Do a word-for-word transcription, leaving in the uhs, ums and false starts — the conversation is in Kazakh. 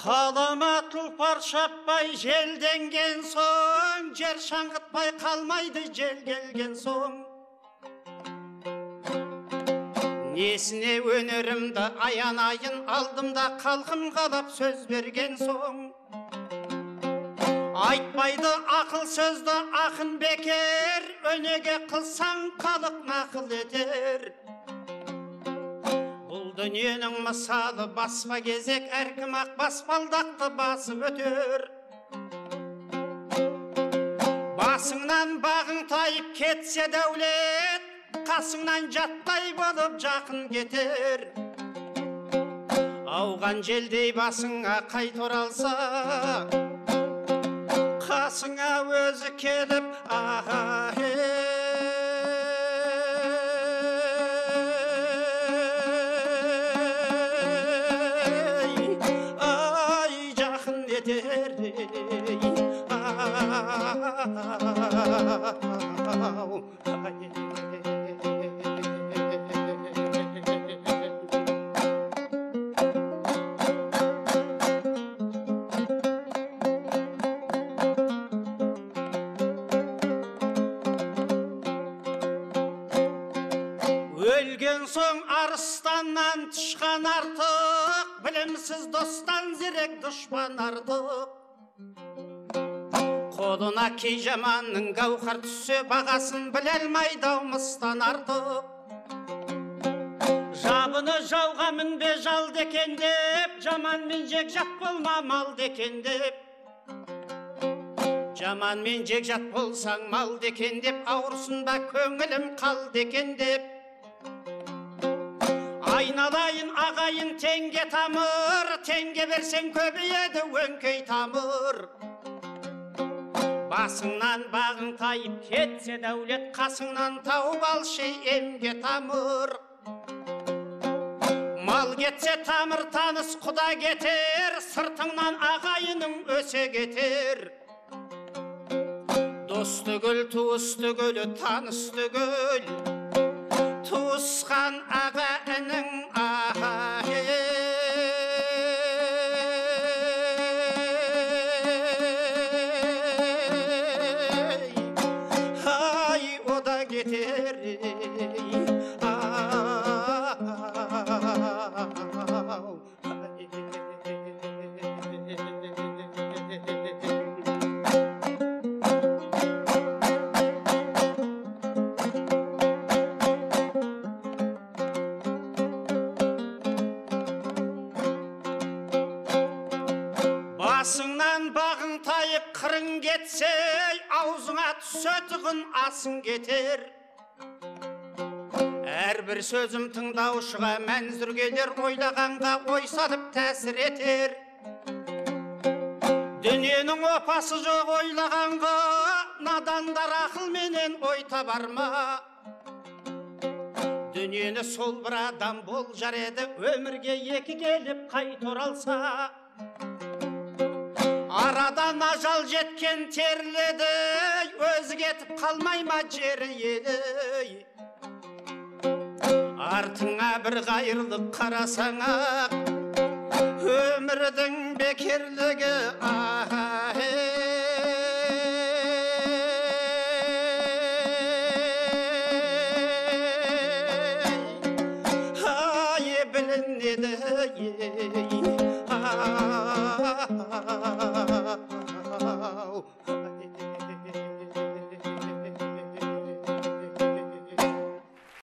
Қалама тұлпар шаппай желденген соң, жер шаңғытпай қалмайды жел келген соң. Несіне өнерімді аянайын алдымда қалқым қалап сөз берген соң. Айтпайды ақыл сөзді ақын бекер, өнеге қылсаң халық нақыл етер. Бұл дүниенің мысалы баспа кезек, әркім ақ баспалдақты басып өтер. Басыңнан бағың тайып кетсе дәулет, қасыңнан жаттай болып жақын кетер. Ауған желдей басыңа қайт оралса, қасыңа өзі келіп, аха ай жақын етер. Өлген соң арыстаннан тышқан артық, білімсіз достан зерек дұшпан артық. Қолына кей жаманның гауһар түссе, бағасын біле алмайды аумыстан артық. Жабыны жауға мінбе жалды екен деп, жаманмен жекжат болма малды екен деп. Жаманмен жекжат болсаң малды екен деп, ауырсынба көңілім қалды екен деп. Айналайын ағайын теңге тамыр, теңге берсең көбейеді өңкей тамыр. Басыңнан бағың тайып кетсе дәулет, қасыңнан тауып алшы емге тамыр. Мал кетсе тамыр таныс құда кетер, сыртыңнан ағайының өсе кетер. Дос түгіл, туыс түгіл, таныс түгіл, туысқан аға інің аға ай ода кетер. Басыңнан бағың тайып қырың кетсе, аузыңа түссе тұғын асың кетер. Әрбір сөзім тыңдаушыға мәнзүр келер, ойлағанға ой салып тәсір етер. Дүниенің опасы жоқ ойлағанға, надандар ақылменен ой табар ма? Дүниені сол бір адам бол жар еді, өмірге екі келіп қайт оралса. Арадан ажал жеткен терледі, өзі кетіп қалмай ма жері еді. Артыңа бір қайырылып қарасаңа, өмірдің бекерлігі ай білінеді. Oh